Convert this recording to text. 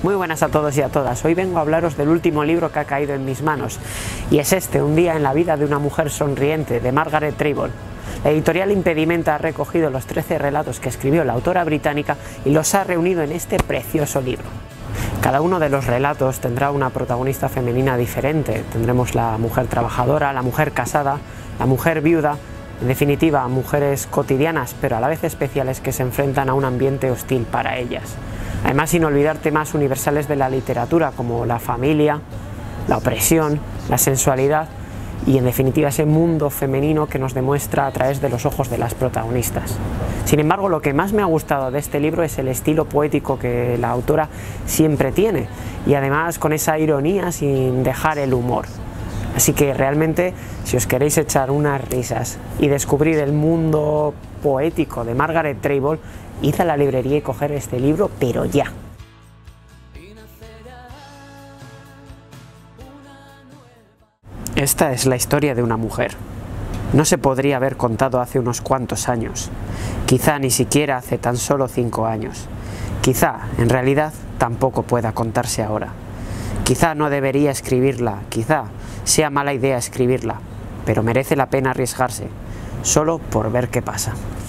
Muy buenas a todos y a todas. Hoy vengo a hablaros del último libro que ha caído en mis manos, y es este, Un día en la vida de una mujer sonriente, de Margaret Traible. La editorial Impedimenta ha recogido los 13 relatos que escribió la autora británica y los ha reunido en este precioso libro. Cada uno de los relatos tendrá una protagonista femenina diferente. Tendremos la mujer trabajadora, la mujer casada, la mujer viuda, en definitiva, mujeres cotidianas pero a la vez especiales que se enfrentan a un ambiente hostil para ellas. Además, sin olvidar temas universales de la literatura como la familia, la opresión, la sensualidad y en definitiva ese mundo femenino que nos demuestra a través de los ojos de las protagonistas. Sin embargo, lo que más me ha gustado de este libro es el estilo poético que la autora siempre tiene, y además con esa ironía sin dejar el humor. Así que realmente, si os queréis echar unas risas y descubrir el mundo poético de Margaret Traible, id a la librería y coger este libro, pero ya. Esta es la historia de una mujer. No se podría haber contado hace unos cuantos años, quizá ni siquiera hace tan solo 5 años. Quizá, en realidad, tampoco pueda contarse ahora. Quizá no debería escribirla, quizá sea mala idea escribirla, pero merece la pena arriesgarse, solo por ver qué pasa.